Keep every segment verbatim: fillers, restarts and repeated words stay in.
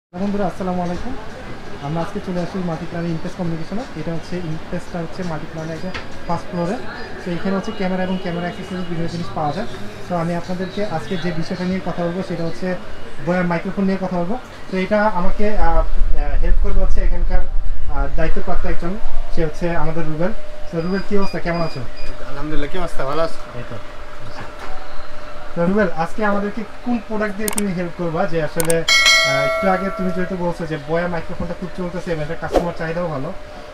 বন্ধুরা আসসালামু আলাইকুম। আমরা আজকে চলে আসি মাল্টিপ্ল্যানের ইনটেস কমিউনিকেশনে। এটা হচ্ছে ইনটেসটা হচ্ছে মাল্টিপ্ল্যানের একটা ফার্স্ট ফ্লোরে। তো এখানে হচ্ছে ক্যামেরা এবং ক্যামেরা অ্যাক্সেসরিজ বিভিন্ন জিনিস পাওয়া যায়। তো আমি আপনাদেরকে আজকে যে বিষয়টা নিয়ে কথা বলবো সেটা হচ্ছে বয়ার মাইক্রোফোন নিয়ে কথা বলবো। তো এটা আমাকে হেল্প করবে হচ্ছে এখানকার দায়িত্বপ্রাপ্ত একজন, সে হচ্ছে আমাদের রুবেল। তো রুবেল, কী অবস্থা, কেমন আছো? আলহামদুলিল্লাহ, কি অবস্থা? ভালো আছো? এই তো। তো রুবেল, আজকে আমাদেরকে কোন প্রোডাক্ট দিয়ে তুমি হেল্প করবা? যে আসলে একটু আগে তুমি যেহেতু বলছো যে বয়া মাইক্রোফোনটা খুব চলতেছে এবং এটা কাস্টমার চাহিদাও ভালো,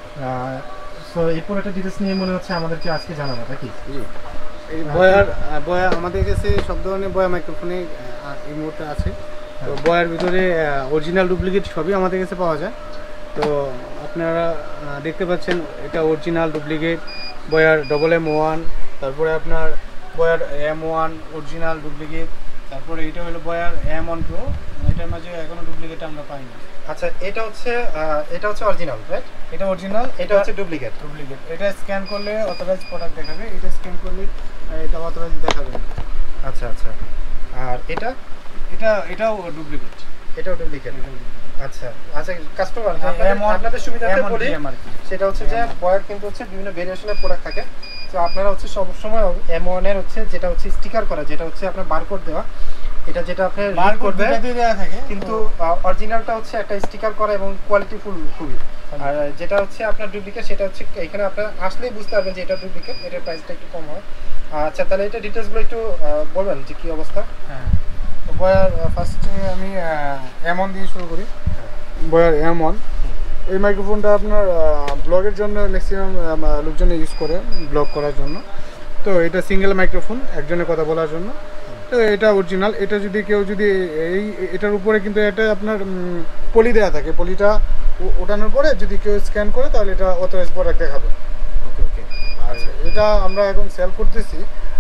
সো এই প্রোডাক্টের ডিটেলস নিয়ে মনে হচ্ছে আমাদেরকে আজকে জানাবো নাকি? এই বয়ার বয়া আমাদের কাছে সব ধরনের বয়া মাইক্রোফোনে এই মুহূর্তে আছে। তো বয়ার ভিতরে অরিজিনাল ডুপ্লিকেট সবই আমাদের কাছে পাওয়া যায়। তো আপনারা দেখতে পাচ্ছেন এটা original duplicate Boya double M one, তারপরে আপনার Boya M one original duplicate, তারপরে এটা হলো বয়ার এম ওয়ান প্রো। এটার মাঝে এখনো ডুপ্লিকেট আমরা পাইনি। আচ্ছা, এটা হচ্ছে এটা হচ্ছে অরিজিনাল, রাইট? এটা অরিজিনাল, এটা হচ্ছে ডুপ্লিকেট। ডুপ্লিকেট এটা স্ক্যান করলে অথরাইজ প্রোডাক্ট দেখাবে, এটা স্ক্যান করলে এটা অথরাইজ দেখাবে না। আচ্ছা আচ্ছা। আর এটা এটা এটাও ডুপ্লিকেট, এটাও ডুপ্লিকেট। আচ্ছা আচ্ছা, কাস্টমার আপনাদের সুবিধাতে বলি, সেটা হচ্ছে যে বয়ার কিন্তু হচ্ছে বিভিন্ন ভেরিয়েশনের প্রোডাক্ট থাকে। তো আপনারা হচ্ছে সবসময় এম ওয়ান এর হচ্ছে যেটা হচ্ছে স্টিকার করা, যেটা হচ্ছে আপনার বারকোড দেওয়া, এটা যেটা আপনি রিড করবে কিন্তু অরিজিনালটা হচ্ছে একটা স্টিকার করা এবং কোয়ালিটি ফুল খুবই। আর যেটা হচ্ছে আপনার ডুপ্লিকেট সেটা হচ্ছে এখানে আপনারা আসলেই বুঝতে পারবেন যে এটা ডুপ্লিকেট, এটার প্রাইসটা একটু কম হয়। আচ্ছা, তাহলে এটা ডিটেলসগুলো একটু বলবেন যে কী অবস্থা? হ্যাঁ, তো বয়ার ফার্স্টে আমি এম ওয়ান দিয়ে শুরু করি। বয়ার এম ওয়ান এই মাইক্রোফোনটা আপনার ব্লগের জন্য ম্যাক্সিমাম লোকজন ইউজ করে, ব্লগ করার জন্য। তো এটা সিঙ্গেল মাইক্রোফোন, একজনের কথা বলার জন্য। তো এটা অরিজিনাল। এটা যদি কেউ যদি এই এটার উপরে কিন্তু এটা আপনার পলি দেওয়া থাকে, পলিটা ওঠানোর পরে যদি কেউ স্ক্যান করে তাহলে এটা অথরাইজ প্রোডাক্ট দেখাবে। ওকে ওকে। আর এটা আমরা এখন সেল করতেছি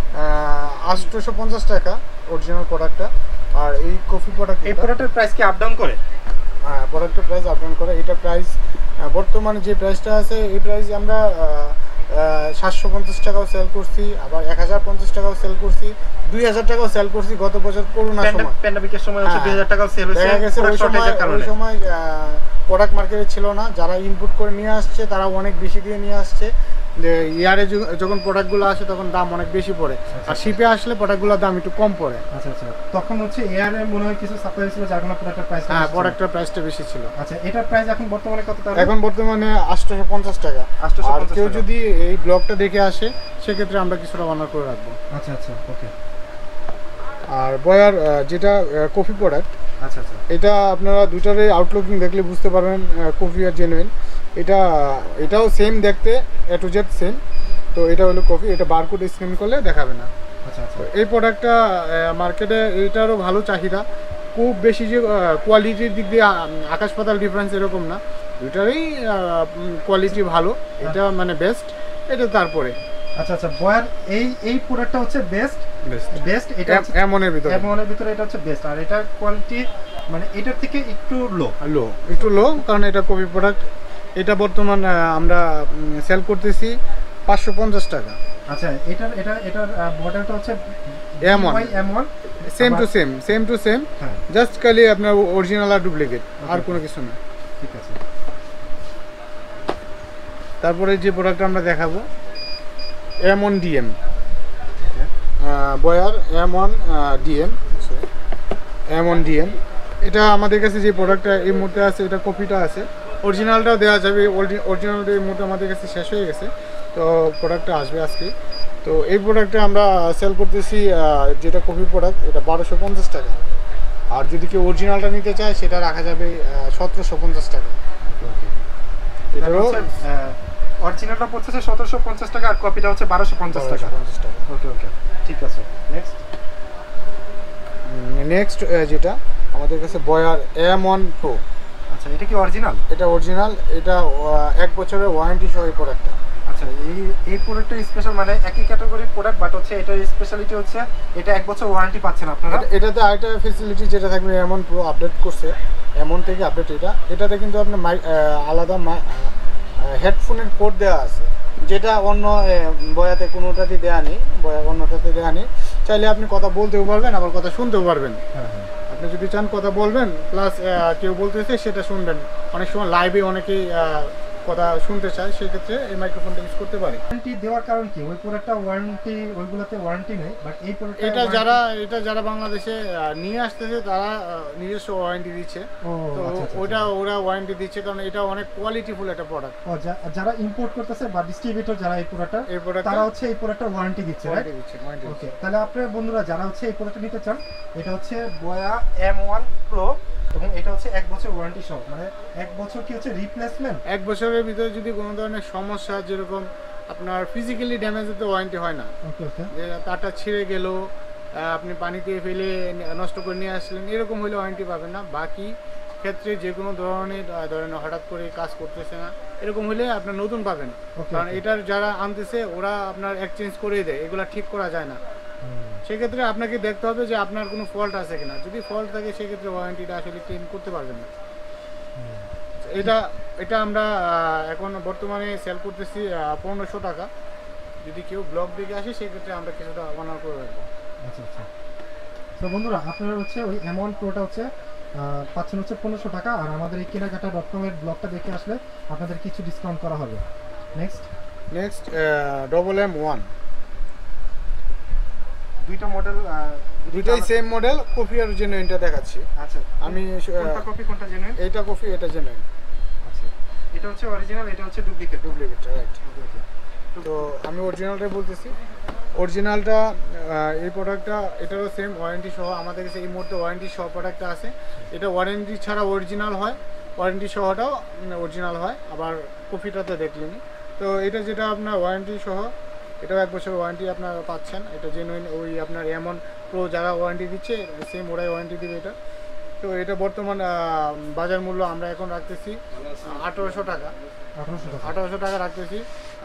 আটশোশো পঞ্চাশ টাকা অরিজিনাল প্রোডাক্টটা। আর এই কফি প্রোডাক্ট, এই প্রোডাক্টের প্রাইস কি আপ ডাউন করে? হ্যাঁ, প্রোডাক্টের প্রাইস আপ ডাউন করে। এটা প্রাইস বর্তমানে যে প্রাইসটা আছে এই প্রাইস আমরা সাতশো পঞ্চাশ টাকাও সেল করছি, আবার এক হাজার পঞ্চাশ টাকাও সেল করছি, দুই হাজার টাকাও সেল করছি। গত বছর করোনার সময়, প্যান্ডেমিকের সময় হচ্ছে দুই হাজার টাকাও সেল হয়েছে। দেখা গেছে ওই সময় ওই সময় প্রোডাক্ট মার্কেটে ছিল না, যারা ইনপুট করে নিয়ে আসছে তারা অনেক বেশি দিয়ে নিয়ে আসছে। ইয়ারে যখন প্রোডাক্টগুলো আসে তখন দাম অনেক বেশি পড়ে, আর শিপে আসলে প্রোডাক্টগুলোর দাম একটু কম পড়ে। আচ্ছা আচ্ছা, তখন হচ্ছে এয়ারে মনে হয় কিছু সাপ্লাই ছিল যার কারণে প্রোডাক্টের প্রাইস, হ্যাঁ প্রোডাক্টের প্রাইসটা বেশি ছিল। আচ্ছা, এটার প্রাইস এখন বর্তমানে কত টাকা? এখন বর্তমানে আটশোশো পঞ্চাশ টাকা। আর কেউ যদি এই ব্লগটা দেখে আসে সেক্ষেত্রে আমরা কিছুটা অনার করে রাখবো। আচ্ছা আচ্ছা, ওকে। আর বয়ার যেটা কফি প্রোডাক্ট, আচ্ছা আচ্ছা, এটা আপনারা দুটারই আউটলুকিং দেখলে বুঝতে পারবেন কফি আর জেনুইন। এটা এটাও সেম দেখতে, এ টু জেড সেম। তো এটা হলো কফি, এটা বারকোড স্ক্যান করলে দেখাবে না। আচ্ছা আচ্ছা, এই প্রোডাক্টটা মার্কেটে এইটারও ভালো চাহিদা, খুব বেশি যে কোয়ালিটির দিক দিয়ে আকাশ পাতাল ডিফারেন্স এরকম না, দুটারই কোয়ালিটি ভালো। এটা মানে বেস্ট, এটা তারপরে। আচ্ছা আচ্ছা, বয়ার এই এই প্রোডাক্টটা হচ্ছে বেস্ট বেস্ট বেস্ট এটা এম ওয়ান এর ভিতরে, এম ওয়ান এর ভিতরে এটা হচ্ছে বেস্ট। আর এটা কোয়ালিটি মানে এটার থেকে একটু লো লো একটু লো, কারণ এটা কপি প্রোডাক্ট। এটা বর্তমান আমরা সেল করতেছি পাঁচশো পঞ্চাশ টাকা। আচ্ছা, এটার এটা এটার মডেলটা হচ্ছে M one, M one, same to same, same to same, just খালি আপনার অরিজিনাল আর ডুপ্লিকেট, আর কোনো কিছু না। ঠিক আছে। তারপরে যে প্রোডাক্ট আমরা দেখাবো M one DM, Boya M one DM, M one DM. এটা আমাদের কাছে যে প্রোডাক্টটা এই মুহূর্তে আছে, এটা কপিটা আছে, অরিজিনালটাও দেওয়া যাবে। অরিজিনালটা এই মুহূর্তে আমাদের কাছে শেষ হয়ে গেছে, তো প্রোডাক্টটা আসবে আজকে। তো এই প্রোডাক্টটা আমরা সেল করতেছি, যেটা কপি প্রোডাক্ট, এটা বারোশো পঞ্চাশ টাকা। আর যদি কেউ অরিজিনালটা নিতে চায় সেটা রাখা যাবে সতেরোশো পঞ্চাশ টাকা। এটারও অরিজিনালটা পড়ছে সতেরোশো পঞ্চাশ টাকা আর কপিটা হচ্ছে বারোশো পঞ্চাশ টাকা। ওকে ওকে, ঠিক আছে। নেক্সট নেক্সট যেটা আমাদের কাছে বয়ার এম ওয়ান প্রো। আচ্ছা, এটা কি অরিজিনাল? এটা অরিজিনাল, এটা এক বছরের ওয়ারেন্টি সহ এই প্রোডাক্টটা। আচ্ছা, এই এই প্রোডাক্টটা স্পেশাল, মানে একই ক্যাটাগরির প্রোডাক্ট, বাট হচ্ছে এটার স্পেশালিটি হচ্ছে এটা এক বছর ওয়ারেন্টি পাচ্ছেন আপনারা। এটাতে আরেকটা ফেসিলিটি যেটা থাকবে, এমন প্রো আপডেট করছে, এমন থেকে আপডেট। এটা এটাতে কিন্তু আপনার আলাদা হেডফোনের পোর্ট দেওয়া আছে, যেটা অন্য বয়াতে কোনোটাতে দেওয়া নেই, বয়া অন্যটাতে দেওয়া নেই। চাইলে আপনি কথা বলতেও পারবেন, আবার কথা শুনতেও পারবেন। হ্যাঁ হ্যাঁ, আপনি যদি চান কথা বলবেন, প্লাস কেউ বলতেছে সেটা শুনবেন। অনেক সময় লাইভে অনেকেই কথা শুনতে চায়, সেক্ষেত্রে এই মাইক্রোফোনটা ইউজ করতে পারি। ওয়ারেন্টি দেওয়ার কারণ কি? ওই প্রোডাক্টটা ওয়ারেন্টি, ওইগুলোতে ওয়ারেন্টি নেই, বাট এই প্রোডাক্টটা এটা যারা এটা যারা বাংলাদেশে নিয়ে আসতেছে তারা নিজস্ব ওয়ারেন্টি দিচ্ছে। তো ওটা ওরা ওয়ারেন্টি দিচ্ছে, কারণ এটা অনেক কোয়ালিটিফুল একটা প্রোডাক্ট। ও যারা ইম্পোর্ট করতেছে বা ডিস্ট্রিবিউটর যারা এই প্রোডাক্টটা এই প্রোডাক্ট তারা হচ্ছে এই প্রোডাক্টটা ওয়ারেন্টি দিচ্ছে, রাইট? ওকে, তাহলে আপনারা বন্ধুরা যারা হচ্ছে এই প্রোডাক্টটা নিতে চান, এটা হচ্ছে বয়া এম ওয়ান প্রো এবং এটা হচ্ছে এক বছর ওয়ারেন্টি সহ। মানে এক বছর কি হচ্ছে রিপ্লেসমেন্ট, এক বছরের ভিতরে যদি কোনো ধরনের সমস্যা, যেরকম আপনার ফিজিক্যালি ড্যামেজের তো ওয়ারেন্টি হয় না। ওকে ওকে, যে তারটা ছিঁড়ে গেল, আপনি পানিতে ফেলে নষ্ট করে নিয়ে আসলেন, এরকম হলে ওয়ারেন্টি পাবেন না। বাকি ক্ষেত্রে যে কোনো ধরনের ধরেন হঠাৎ করে কাজ করতেছে না, এরকম হলে আপনার নতুন পাবেন। কারণ এটার যারা আনতেছে ওরা আপনার এক্সচেঞ্জ করে দেয়, এগুলা ঠিক করা যায় না। সেক্ষেত্রে আপনাকে দেখতে হবে যে আপনার কোনো ফল্ট আছে কিনা। যদি ফল্ট থাকে সেক্ষেত্রে ওয়ারেন্টিটা আসলে ক্লেম করতে পারবেন না। এটা এটা আমরা এখন বর্তমানে সেল করতেছি পনেরোশো টাকা। যদি কেউ ব্লগ দেখে আসে সেক্ষেত্রে আমরা কিছুটা অনার করে রাখবো। আচ্ছা আচ্ছা, তো বন্ধুরা আপনারা হচ্ছে ওই এম ওয়ান প্রোটা হচ্ছে পাচ্ছেন হচ্ছে পনেরোশো টাকা, আর আমাদের এই কেনাকাটা ডট কম এর ব্লগটা দেখে আসলে আপনাদের কিছু ডিসকাউন্ট করা হবে। Next next double M one, দুইটা মডেল, দুইটাই সেম মডেল, কফি আর জেনুইনটা দেখাচ্ছি। আচ্ছা, আমি কোনটা কপি কোনটা জেনুইন? এইটা কফি, এটা জেনুইন। আচ্ছা, এটা হচ্ছে অরিজিনাল, এটা হচ্ছে ডুপ্লিকেট। Duplicate, right. তো আমি অরিজিনালটাই বলতেছি। অরিজিনালটা এই প্রোডাক্টটা এটারও সেম ওয়ারেন্টি সহ আমাদের কাছে এই মুহূর্তে ওয়ারেন্টি সহ প্রোডাক্টটা আছে। এটা ওয়ারেন্টি ছাড়া অরিজিনাল হয়, ওয়ারেন্টি সহটাও অরিজিনাল হয়, আবার কপিটাতে দেখলেনি। তো এটা যেটা আপনার ওয়ারেন্টি সহ, এটাও এক বছর ওয়ারেন্টি আপনারা পাচ্ছেন। এটা জেনুইন ওই আপনার এমন প্রো যারা ওয়ারেন্টি দিচ্ছে সেম ওরাই ওয়ারেন্টি দিবে এটা। তো এটা বর্তমান বাজার মূল্য আমরা এখন রাখতেছি আঠারোশো টাকা। আঠারোশো টাকা রাখতেছি।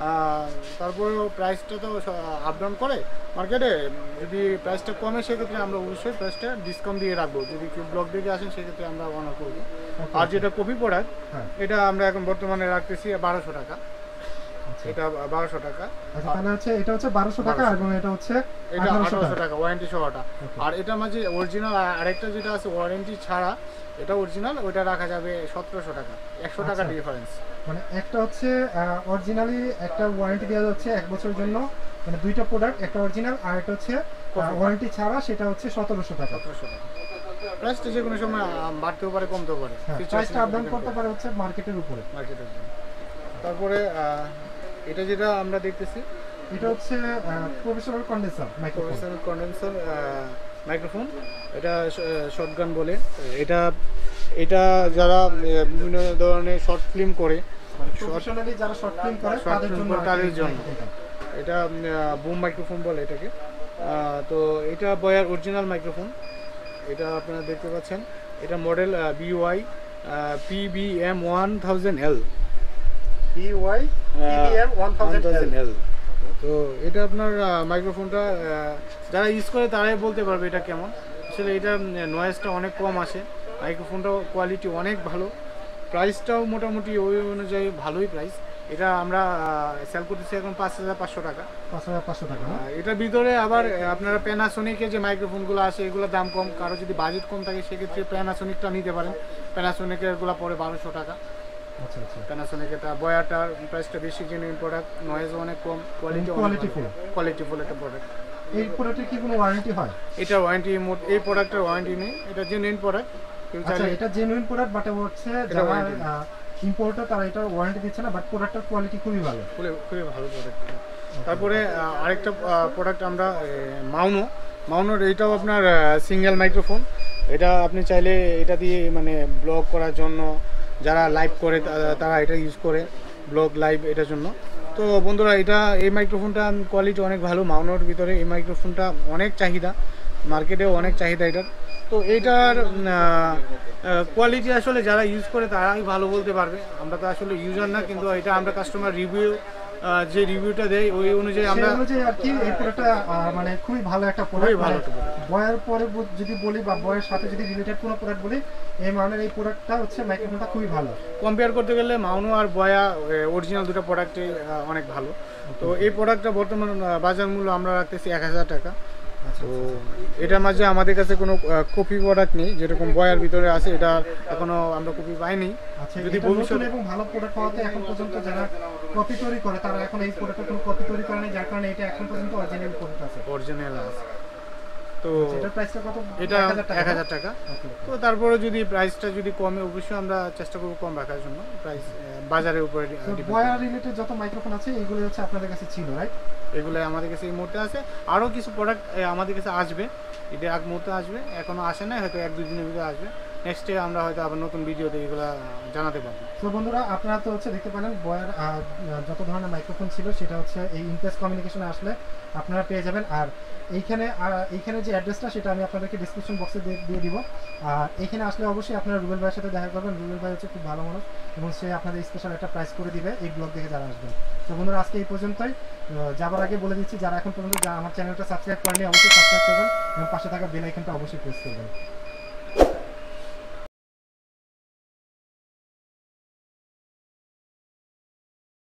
তারপরেও প্রাইসটা তো আপ ডাউন করে মার্কেটে, যদি প্রাইসটা কমে সেক্ষেত্রে আমরা অবশ্যই প্রাইসটা ডিসকাউন্ট দিয়ে রাখবো। যদি কেউ ব্লগ দেখে আসেন সেক্ষেত্রে আমরা অনার করবো। আর যেটা কপি প্রোডাক্ট, এটা আমরা এখন বর্তমানে রাখতেছি বারোশো টাকা। এটা বারোশো টাকা। আচ্ছা, তাহলে হচ্ছে এটা হচ্ছে বারোশো টাকা এবং এটা হচ্ছে এটা আঠারোশো টাকা ওয়ারেন্টি সহটা। আর এটা মাঝে অরিজিনাল আরেকটা যেটা আছে ওয়ারেন্টি ছাড়া, এটা অরিজিনাল, ওইটা রাখা যাবে সতেরোশো টাকা। একশো টাকা ডিফারেন্স। মানে একটা হচ্ছে অরিজিনালি একটা ওয়ারেন্টি দেওয়া যাচ্ছে এক বছরের জন্য, মানে দুইটা প্রোডাক্ট, একটা অরিজিনাল আর একটা হচ্ছে ওয়ারেন্টি ছাড়া, সেটা হচ্ছে সতেরোশো টাকা। সতেরোশো টাকা। প্রাইসটা যে কোনো সময় বাড়তেও পারে, কমতেও পারে, প্রাইসটা আপ ডাউন করতে পারে হচ্ছে মার্কেটের উপরে। মার্কেটের উপরে। তারপরে এটা যেটা আমরা দেখতেছি, এটা হচ্ছে professional condenser microphone. Professional condenser microphone, এটা শর্টগান বলে। এটা এটা যারা বিভিন্ন ধরনের শর্ট ফিল্ম করে, প্রফেশনালি যারা শর্ট ফিল্ম করে তাদের জন্য, তাদের জন্য এটা বুম মাইক্রোফোন বলে এটাকে। তো এটা বয়ার অরিজিনাল মাইক্রোফোন। এটা আপনারা দেখতে পাচ্ছেন। এটা model BY PBM one thousand L. BY PBM one thousand L. তো এটা আপনার মাইক্রোফোনটা যারা ইউজ করে তারাই বলতে পারবে এটা কেমন। আসলে এটা নয়েজটা অনেক কম আসে, মাইক্রোফোনটাও কোয়ালিটি অনেক ভালো, প্রাইসটাও মোটামুটি ওই অনুযায়ী ভালোই প্রাইস। এটা আমরা সেল করতেছি এখন পাঁচ হাজার পাঁচশো টাকা। পাঁচ হাজার পাঁচশো টাকা। এটার ভিতরে আবার আপনারা প্যানাসোনিকের যে মাইক্রোফোনগুলো আছে এগুলোর দাম কম, কারো যদি বাজেট কম থাকে সেক্ষেত্রে প্যানাসোনিকটা নিতে পারেন। প্যানাসোনিকের এগুলো পরে বারোশো টাকা। আচ্ছা আচ্ছা, প্যানাসোনিক এটা বয়াটার প্রাইসটা বেশি, জেনুইন প্রোডাক্ট, নয়েজ অনেক কম, কোয়ালিটি কোয়ালিটিফুল কোয়ালিটিফুল একটা প্রোডাক্ট। এই প্রোডাক্টের কি কোনো ওয়ারেন্টি হয়? এটা ওয়ারেন্টি, এই প্রোডাক্টের ওয়ারেন্টি নেই, এটা জেনুইন প্রোডাক্ট। আচ্ছা, এটা জেনুইন প্রোডাক্ট, বাট হচ্ছে যারা ইম্পোর্টার তারা এটা ওয়ারেন্টি দিচ্ছে না, বাট প্রোডাক্টের কোয়ালিটি খুবই ভালো, খুবই খুবই ভালো প্রোডাক্ট। তারপরে আরেকটা প্রোডাক্ট আমরা মাউনো, মাউনোর এইটাও আপনার সিঙ্গেল মাইক্রোফোন। এটা আপনি চাইলে এটা দিয়ে মানে ব্লগ করার জন্য, যারা লাইভ করে তারা এটা ইউজ করে, ব্লগ লাইভ এটার জন্য। তো বন্ধুরা, এটা এই মাইক্রোফোনটা কোয়ালিটি অনেক ভালো। মাউনোর ভিতরে এই মাইক্রোফোনটা অনেক চাহিদা, মার্কেটেও অনেক চাহিদা এটার। তো এইটার কোয়ালিটি আসলে যারা ইউজ করে তারাই ভালো বলতে পারবে, আমরা তো আসলে ইউজার না, কিন্তু এটা আমরা কাস্টমার রিভিউ যে রিভিউটা দেয় ওই অনুযায়ী আমরা অনুযায়ী আর কি এই প্রোডাক্টটা মানে খুবই ভালো একটা প্রোডাক্ট। ভালো বয়ের পরে যদি বলি বা বয়ের সাথে যদি রিলেটেড কোনো প্রোডাক্ট বলি, এই মাউনের এই প্রোডাক্টটা হচ্ছে মাইক্রোফোনটা খুবই ভালো। কম্পেয়ার করতে গেলে মাউনো আর বয়া অরিজিনাল দুটো প্রোডাক্টই অনেক ভালো। তো এই প্রোডাক্টটা বর্তমান বাজার মূল্য আমরা রাখতেছি এক হাজার টাকা। তো এটার মাঝে আমাদের কাছে কোনো কপি প্রোডাক্ট নেই, যেরকম বয়ার ভিতরে আছে এটা এখনো আমরা কপি পাইনি। আচ্ছা, যদি ভবিষ্যতে এবং ভালো প্রোডাক্ট হওয়াতে এখন পর্যন্ত যারা কপি তৈরি করে তারা এখন এই প্রোডাক্টের কোনো কপি তৈরি করে না, যার কারণে এটা এখন পর্যন্ত অরিজিনাল প্রোডাক্ট আছে। অরিজিনাল আছে। তো এটার প্রাইসটা কত? এটা এক হাজার টাকা। তো তারপরে যদি প্রাইসটা যদি কমে অবশ্যই আমরা চেষ্টা করব কম রাখার জন্য, প্রাইস বাজারের উপরে ডিপেন্ড। বয়ার রিলেটেড যত মাইক্রোফোন আছে এগুলো হচ্ছে আপনাদের কাছে ছিল, রাইট? এগুলো আমাদের কাছে এই মুহূর্তে আছে, আরও কিছু প্রোডাক্ট আমাদের কাছে আসবে, এটা এক মুহূর্তে আসবে, এখনও আসে না, হয়তো এক দুই দিনের ভিতরে আসবে। নেক্সট ডে আমরা হয়তো আবার নতুন ভিডিওতে এগুলো জানাতে পারবো। তো বন্ধুরা, আপনারা তো হচ্ছে দেখতে পেলেন বয়ার যত ধরনের মাইক্রোফোন ছিল সেটা হচ্ছে এই ইমপ্রেস কমিউনিকেশনে আসলে আপনারা পেয়ে যাবেন। আর এইখানে এইখানে যে অ্যাড্রেসটা সেটা আমি আপনাদেরকে ডিসক্রিপশন বক্সে দিয়ে দিব। আর এইখানে আসলে অবশ্যই আপনারা রুবেল ভাইয়ের সাথে দেখা করবেন। রুবেল ভাই হচ্ছে খুব ভালো মানুষ এবং সে আপনাদের স্পেশাল একটা প্রাইস করে দিবে এই ব্লগ দেখে যারা আসবেন। তো বন্ধুরা, আজকে এই পর্যন্তই। যাবার আগে বলে দিচ্ছি, যারা এখন পর্যন্ত আমার চ্যানেলটা সাবস্ক্রাইব করেনি অবশ্যই সাবস্ক্রাইব করবেন এবং পাশে থাকা বেল আইকনটা অবশ্যই প্রেস করবেন।